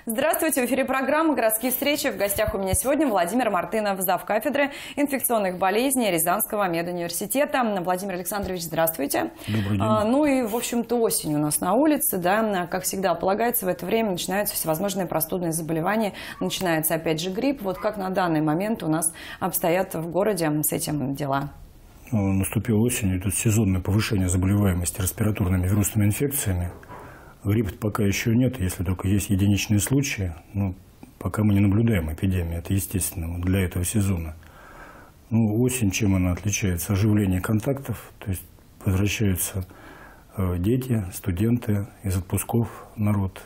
Здравствуйте, в эфире программы «Городские встречи». В гостях у меня сегодня Владимир Мартынов, завкафедры инфекционных болезней Рязанского медуниверситета. Владимир Александрович, здравствуйте. Добрый день. Ну и, в общем-то, осень у нас на улице, да, как всегда полагается, в это время начинаются всевозможные простудные заболевания, начинается опять же грипп. Вот как на данный момент у нас обстоят в городе с этим дела? Наступила осень, идет сезонное повышение заболеваемости респираторными вирусными инфекциями. Гриппа пока еще нет, если только есть единичные случаи. Но пока мы не наблюдаем эпидемии, это естественно для этого сезона. Осень, чем она отличается? Оживление контактов, то есть возвращаются дети, студенты из отпусков, народ.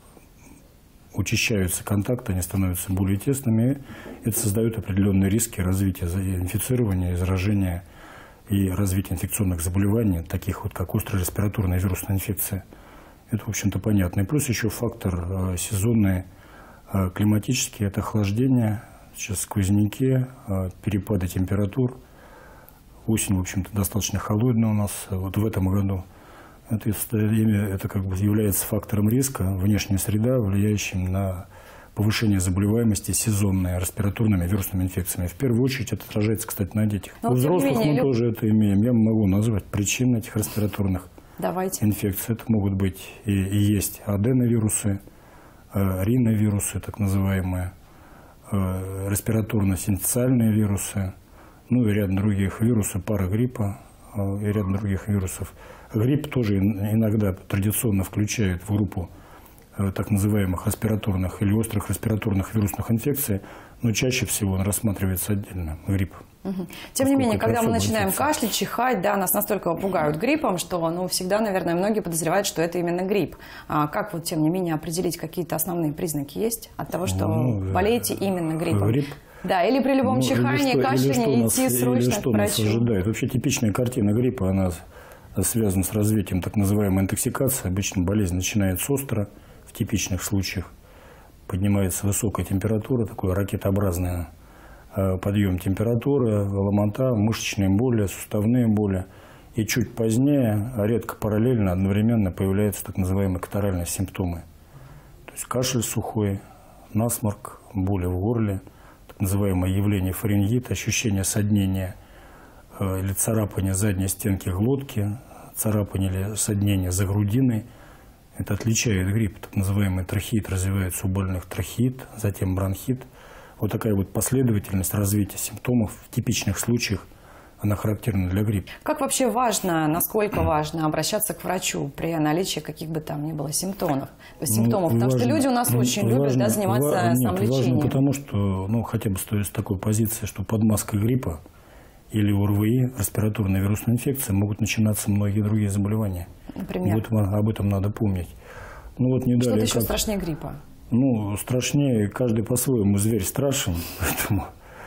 Учащаются контакты, они становятся более тесными. Это создает определенные риски развития инфицирования, заражения и развития инфекционных заболеваний, таких вот как острая респираторная вирусная инфекция. Это, в общем-то, понятно. И плюс еще фактор сезонный, климатический, это охлаждение, сейчас сквозняки, перепады температур. Осень, в общем-то, достаточно холодная у нас вот в этом году. Это как бы является фактором риска, внешняя среда, влияющим на повышение заболеваемости сезонной респираторными вирусными инфекциями. В первую очередь это отражается, кстати, на детях. У взрослых мы тоже это имеем. Я могу назвать причины этих респираторных инфекций. Это могут быть и есть аденовирусы, риновирусы, так называемые, респираторно-синциальные вирусы, и ряд других вирусов, парагриппа и ряд других вирусов. Грипп тоже иногда традиционно включает в группу так называемых респираторных или острых респираторных вирусных инфекций, но чаще всего он рассматривается отдельно, грипп. Тем не менее, когда мы начинаем кашлять, чихать, да, нас настолько пугают гриппом, что всегда, наверное, многие подозревают, что это именно грипп. А как вот, тем не менее, определить, какие-то основные признаки есть от того, что болеете именно гриппом? Грипп? Да, или при любом чихании, кашлянии идти срочно к врачу. Нас ожидает? Вообще типичная картина гриппа, она связана с развитием так называемой интоксикации. Обычно болезнь начинается остро, в типичных случаях поднимается высокая температура, такой ракетообразный подъем температуры, ломота, мышечные боли, суставные боли. И чуть позднее, редко параллельно, одновременно появляются так называемые катаральные симптомы. То есть кашель сухой, насморк, боли в горле, так называемое явление фарингита, ощущение соднения или царапания задней стенки глотки, царапания или соднения за грудиной. Это отличает грипп. Так называемый трахеит развивается у больных трахеит, затем бронхит. Вот такая вот последовательность развития симптомов в типичных случаях, она характерна для гриппа. Как вообще важно, насколько важно обращаться к врачу при наличии каких бы там ни было симптомов? Потому что люди у нас очень любят заниматься самолечением. Важно потому, что, хотя бы с такой позиции, что под маской гриппа или ОРВИ, респираторная вирусная инфекция, могут начинаться многие другие заболевания. Например? Об этом надо помнить. Что-то еще страшнее гриппа? Страшнее, каждый по-своему зверь страшен. Поэтому,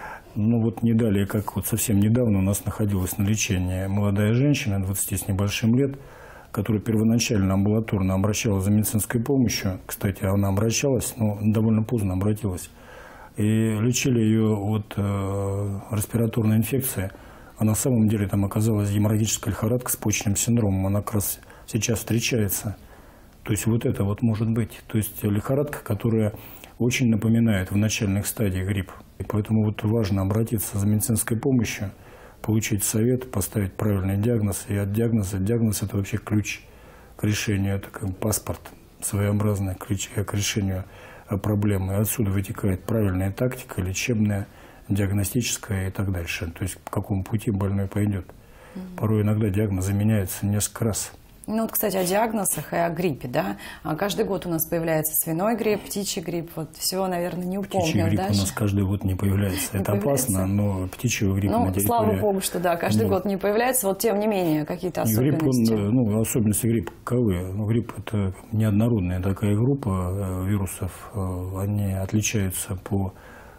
не далее, как совсем недавно у нас находилась на лечении молодая женщина, 20 с небольшим лет, которая первоначально амбулаторно обращалась за медицинской помощью. Кстати, она обращалась, но довольно поздно обратилась. И лечили ее от респираторной инфекции. А на самом деле там оказалась геморрагическая лихорадка с почечным синдромом. Она как раз сейчас встречается. То есть вот это может быть. То есть лихорадка, которая очень напоминает в начальных стадиях грипп. И поэтому важно обратиться за медицинской помощью, получить совет, поставить правильный диагноз. И от диагноза, диагноз – это вообще ключ к решению, это как паспорт своеобразный, ключ к решению проблемы. Отсюда вытекает правильная тактика, лечебная, диагностическая и так дальше. То есть по какому пути больной пойдет. Порой иногда диагнозы меняются несколько раз. Кстати, о диагнозах и о гриппе, да? Каждый год у нас появляется свиной грипп, птичий грипп. Всего, наверное, не упомню. Птичий грипп у нас каждый год не появляется. Это опасно, но птичьего гриппа на территории... слава богу, что каждый год не появляется. Тем не менее, какие-то особенности. Грипп, особенности гриппа каковы? Грипп – это неоднородная такая группа вирусов. Они отличаются по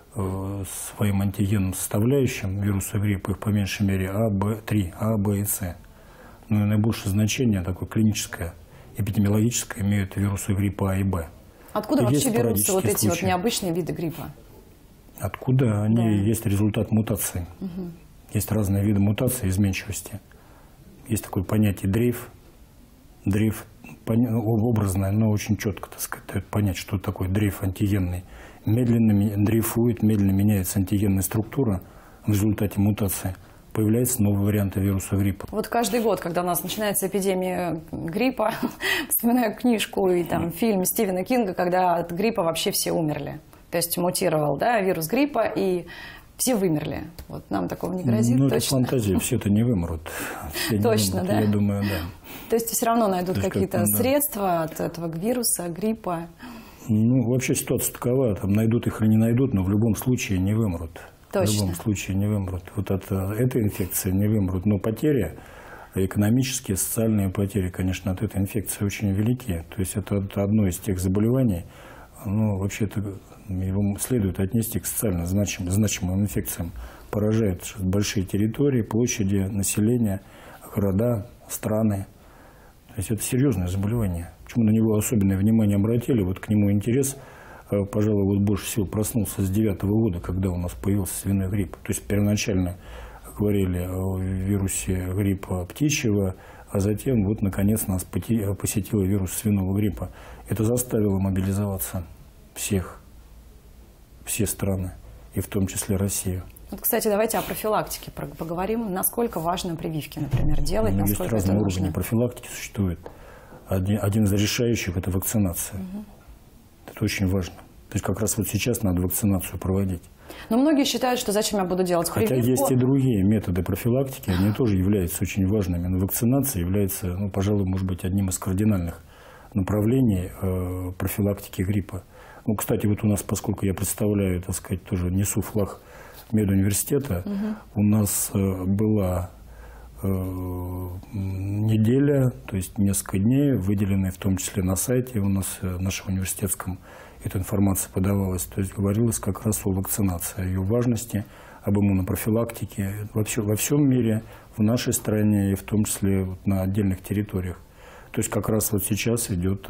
своим антигенным составляющим. Вирусы гриппа, их по меньшей мере А, Б и С. И наибольшее значение, такое клиническое, эпидемиологическое, имеют вирусы гриппа А и Б. Откуда вообще берутся эти необычные виды гриппа? Откуда? Они есть результат мутации. Есть разные виды мутации, изменчивости. Есть такое понятие дрейф. Дрейф образное, но очень четко, так сказать, дает понять, что такое дрейф антигенный. Медленно дрейфует, медленно меняется антигенная структура в результате мутации. Появляются новые варианты вируса гриппа. Вот каждый год, когда у нас начинается эпидемия гриппа, вспоминаю книжку и там фильм Стивена Кинга, когда от гриппа вообще все умерли. То есть мутировал, да, вирус гриппа, и все вымерли. Вот нам такого не грозит, ну, точно? это фантазия, все-то не вымрут. Все точно, не вымрут, да? Я думаю, да. То есть все равно найдут какие-то да. средства от этого вируса, гриппа? Ну, вообще ситуация такова, там найдут их или не найдут, но в любом случае не вымрут. Точно. В любом случае не вымрут. Вот от этой инфекции не вымрут. Но потери, экономические, социальные потери, конечно, от этой инфекции очень велики. То есть это одно из тех заболеваний, ну, вообще-то его следует отнести к социально значимым инфекциям. Поражает большие территории, площади, население, города, страны. То есть это серьезное заболевание. Почему на него особенное внимание обратили? Вот к нему интерес, пожалуй, вот больше всего проснулся с 2009 года, когда у нас появился свиной грипп. То есть первоначально говорили о вирусе гриппа птичьего, а затем вот наконец нас посетил вирус свиного гриппа. Это заставило мобилизоваться все страны, и в том числе Россию. Вот, кстати, давайте о профилактике поговорим. Насколько важно прививки, например, делать? Есть разные уровни профилактики существует. Один из решающих – это вакцинация. Это очень важно. То есть как раз вот сейчас надо вакцинацию проводить. Но многие считают, что зачем я буду делать прививку? Хотя есть и другие методы профилактики, они тоже являются очень важными. Но вакцинация является, ну, пожалуй, может быть, одним из кардинальных направлений профилактики гриппа. Ну, кстати, вот у нас, поскольку я представляю, так сказать, тоже несу флаг медуниверситета, у нас была неделя, то есть несколько дней, выделенные в том числе на сайте у нас, в нашем университетском, эта информация подавалась. То есть говорилось как раз о вакцинации, о ее важности, об иммунопрофилактике во всем мире, в нашей стране и в том числе вот на отдельных территориях. То есть как раз вот сейчас идет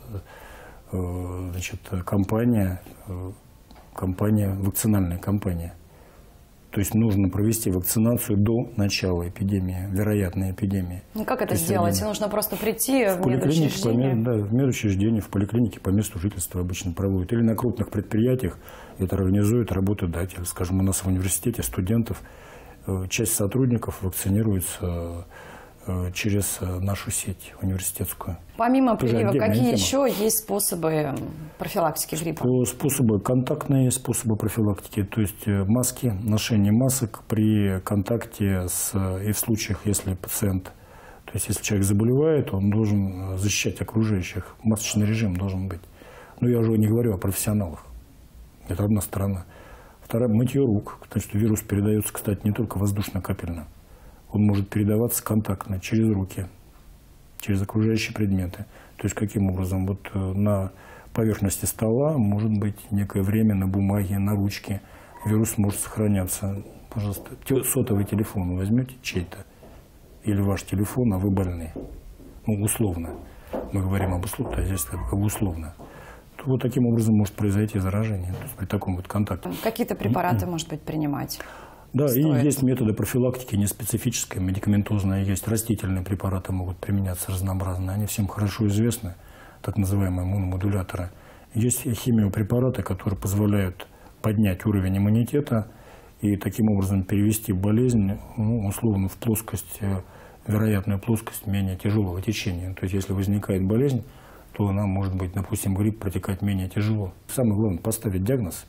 вакцинальная кампания. То есть нужно провести вакцинацию до начала эпидемии, вероятной эпидемии. Ну как это сделать? Нужно просто прийти в медучреждение? Да, в медучреждение, в поликлинике по месту жительства обычно проводят. Или на крупных предприятиях это организует работодатель. Скажем, у нас в университете студентов, часть сотрудников вакцинируется через нашу сеть университетскую. Помимо прививок, какие еще есть способы профилактики гриппа? Способы контактные, способы профилактики, то есть маски, ношение масок при контакте и в случаях, если пациент, то есть если человек заболевает, он должен защищать окружающих. Масочный режим должен быть. Но я уже не говорю о профессионалах. Это одна сторона. Вторая – мытье рук. Потому что вирус передается, кстати, не только воздушно-капельно. Он может передаваться контактно, через руки, через окружающие предметы. То есть, каким образом? Вот на поверхности стола может быть некое время на бумаге, на ручке. Вирус может сохраняться. Пожалуйста, сотовый телефон возьмете чей-то, или ваш телефон, а вы больны. Ну, условно. Мы говорим об условно, а здесь как бы условно. То вот таким образом может произойти заражение, то есть при таком вот контакте. Какие-то препараты, может быть, принимать? Да, и есть методы профилактики неспецифические, медикаментозные, есть растительные препараты, могут применяться разнообразно. Они всем хорошо известны, так называемые иммуномодуляторы. Есть химиопрепараты, которые позволяют поднять уровень иммунитета и таким образом перевести болезнь, ну, условно, в плоскость, вероятную плоскость менее тяжелого течения. То есть если возникает болезнь, то она может быть, допустим, грипп протекать менее тяжело. Самое главное – поставить диагноз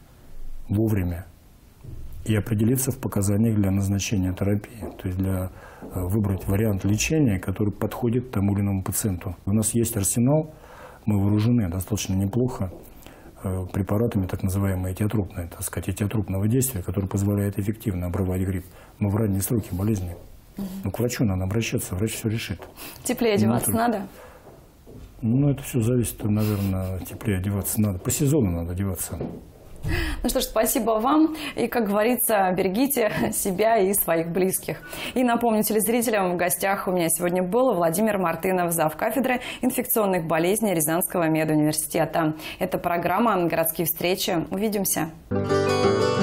вовремя и определиться в показаниях для назначения терапии, то есть выбрать вариант лечения, который подходит тому или иному пациенту. У нас есть арсенал, мы вооружены достаточно неплохо препаратами, так называемые этиотропные, так сказать, этиотропного действия, которые позволяют эффективно обрывать грипп, но в ранние сроки болезни. Ну, к врачу надо обращаться, врач все решит. Теплее одеваться надо? Ну, это все зависит, наверное, теплее одеваться надо. По сезону надо одеваться. Ну что ж, спасибо вам. И, как говорится, берегите себя и своих близких. И напомню телезрителям, в гостях у меня сегодня был Владимир Мартынов, завкафедры инфекционных болезней Рязанского медуниверситета. Это программа «Городские встречи». Увидимся.